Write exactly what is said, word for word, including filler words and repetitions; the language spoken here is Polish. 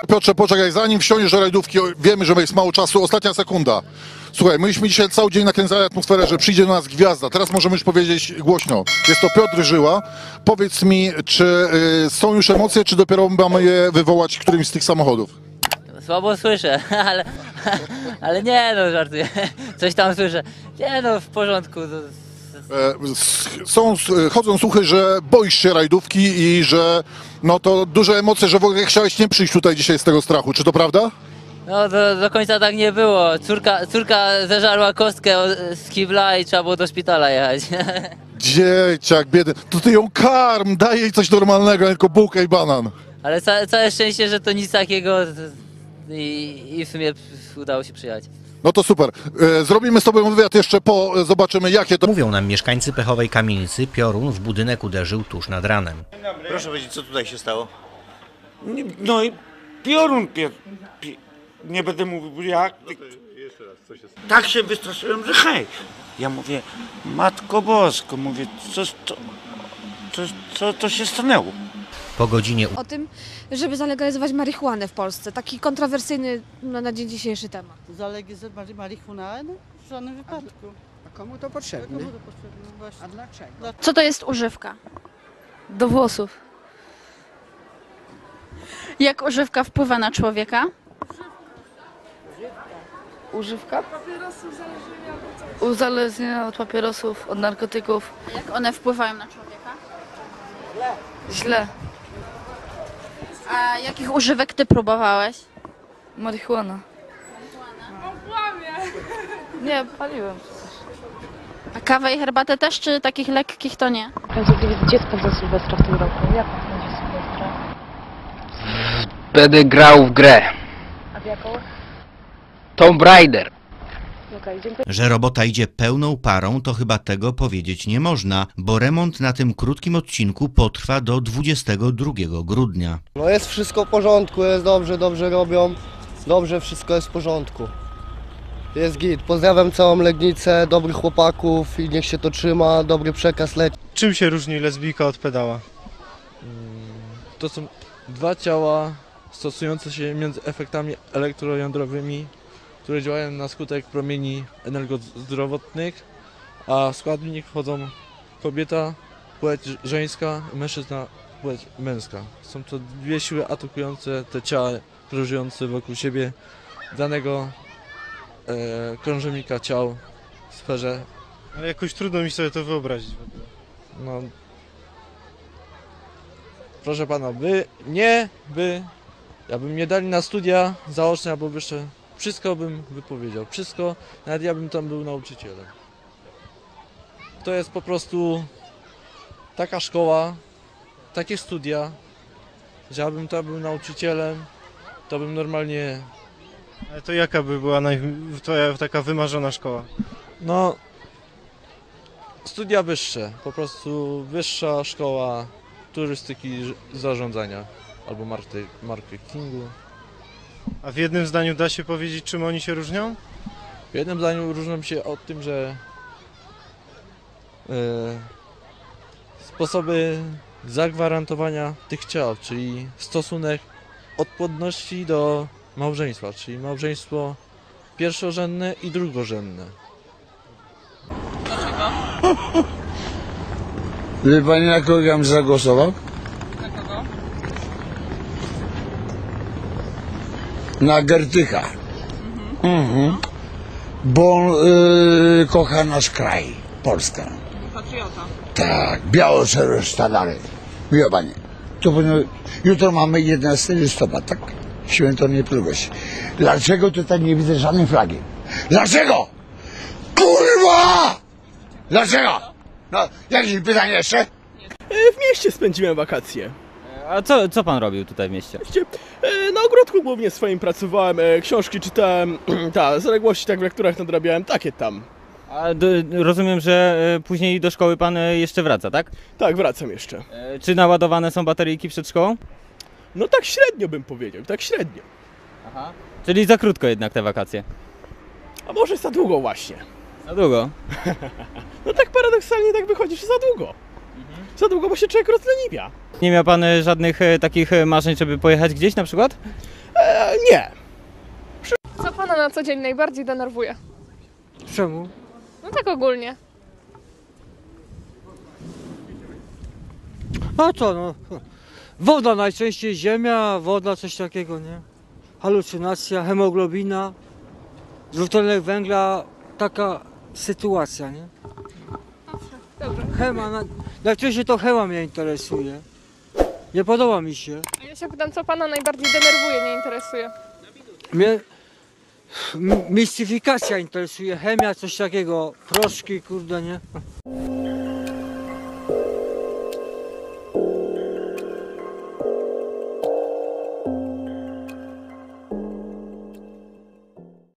Piotrze, poczekaj, zanim wsiądziesz do rajdówki, wiemy, że jest mało czasu, ostatnia sekunda. Słuchaj, myśmy dzisiaj cały dzień nakręcali atmosferę, że przyjdzie do nas gwiazda. Teraz możemy już powiedzieć głośno. Jest to Piotr Żyła. Powiedz mi, czy y, są już emocje, czy dopiero mamy je wywołać którymś z tych samochodów? Słabo słyszę, ale, ale nie no, żartuję. Coś tam słyszę. Nie no, w porządku. E, są, chodzą słuchy, że boisz się rajdówki i że no to duże emocje, że w ogóle chciałeś nie przyjść tutaj dzisiaj z tego strachu. Czy to prawda? No do, do końca tak nie było. Córka, córka zeżarła kostkę z kibla i trzeba było do szpitala jechać. Dzieciak biedny, to ty ją karm, daj jej coś normalnego, tylko bułkę i banan. Ale ca, całe szczęście, że to nic takiego i, i w sumie udało się przyjechać. No to super. E, zrobimy z tobą wywiad jeszcze po, zobaczymy jakie to... Mówią nam mieszkańcy Pechowej Kamienicy, piorun w budynek uderzył tuż nad ranem. Proszę powiedzieć, co tutaj się stało? No i piorun, pier, pier, nie będę mówił jak. Jeszcze raz, co się stało? Tak się wystraszyłem, że hej. Ja mówię, Matko Bosko, mówię, co, co, co, co to się stanęło? Po godzinie O tym, żeby zalegalizować marihuanę w Polsce. Taki kontrowersyjny no, na dzień dzisiejszy temat. Zalegalizować marihuanę? W żadnym wypadku. A komu to potrzebne? Komu to potrzebne? Właśnie. A dlaczego? Co to jest używka? Do włosów. Jak używka wpływa na człowieka? Używka? Uzależnienia od papierosów, od narkotyków. Jak one wpływają na człowieka? Źle. A jakich używek ty próbowałeś? Marihuana. Nie, paliłem przecież. A kawę i herbatę też, czy takich lekkich to nie? Gdzie spędza Sylwestra w tym roku? Jak spędzi Sylwestra? Będę grał w grę. A w jaką? Tomb Raider. Okej, dziękuję. Że robota idzie pełną parą, to chyba tego powiedzieć nie można, bo remont na tym krótkim odcinku potrwa do dwudziestego drugiego grudnia. No jest wszystko w porządku, jest dobrze, dobrze robią, dobrze wszystko jest w porządku. Jest git. Pozdrawiam całą Legnicę, dobrych chłopaków i niech się to trzyma, dobry przekaz leci. Czym się różni lesbijka od pedała? To są dwa ciała stosujące się między efektami elektrojądrowymi, które działają na skutek promieni energozdrowotnych, a w składnik wchodzą kobieta, płeć żeńska, mężczyzna, płeć męska. Są to dwie siły atakujące te ciała krążące wokół siebie danego e, krążownika ciał w sferze. Ale jakoś trudno mi sobie to wyobrazić. No, proszę pana, by nie, by, ja bym nie dali na studia zaoczne albo wyższe, wszystko bym wypowiedział, wszystko, nawet ja bym tam był nauczycielem. To jest po prostu taka szkoła, takie studia, że ja bym tam był nauczycielem, to bym normalnie... Ale to jaka by była naj... twoja taka wymarzona szkoła? No, studia wyższe, po prostu wyższa szkoła turystyki zarządzania albo marketingu. A w jednym zdaniu da się powiedzieć, czym oni się różnią? W jednym zdaniu różnią się od tym, że e, sposoby zagwarantowania tych ciał, czyli stosunek odpłatności do małżeństwa, czyli małżeństwo pierwszorzędne i drugorzędne. Dlaczego? Wie pani, na kogo ja bym zagłosował? Na kogo? Na Gertycha. Mhm. Mhm. Bo on y, kocha nasz kraj, Polskę. Patriota. Tak, biało-czerwone sztandary. Wie pani, to powinno, jutro mamy jedenastego listopada, tak? Święto Niepodległości. Dlaczego tutaj nie widzę żadnej flagi? Dlaczego? Kurwa! Dlaczego? No, jakieś pytanie jeszcze? W mieście spędziłem wakacje. A co, co pan robił tutaj w mieście? Na ogródku głównie swoim pracowałem, książki czytałem, ta, zaległości tak w lekturach nadrabiałem, takie tam. A do, rozumiem, że później do szkoły pan jeszcze wraca, tak? Tak, wracam jeszcze. Czy naładowane są bateryjki przed szkołą? No tak średnio bym powiedział, tak średnio. Aha. Czyli za krótko jednak te wakacje? A może za długo właśnie. Za długo? No tak paradoksalnie tak wychodzi, że za długo. Mhm. Za długo, bo się człowiek rozleniwia. Nie miał pan żadnych takich marzeń, żeby pojechać gdzieś na przykład? E, nie. Co pana na co dzień najbardziej denerwuje? Czemu? No tak ogólnie. A co no? Woda najczęściej, ziemia, woda, coś takiego, nie? Halucynacja, hemoglobina, dwutlenek węgla, taka sytuacja, nie? Dobrze. Chema, na, najczęściej to chema mnie interesuje. Nie podoba mi się. A ja się pytam, co pana najbardziej denerwuje, nie interesuje? Mnie m- mistyfikacja interesuje, chemia, coś takiego, proszki, kurde, nie?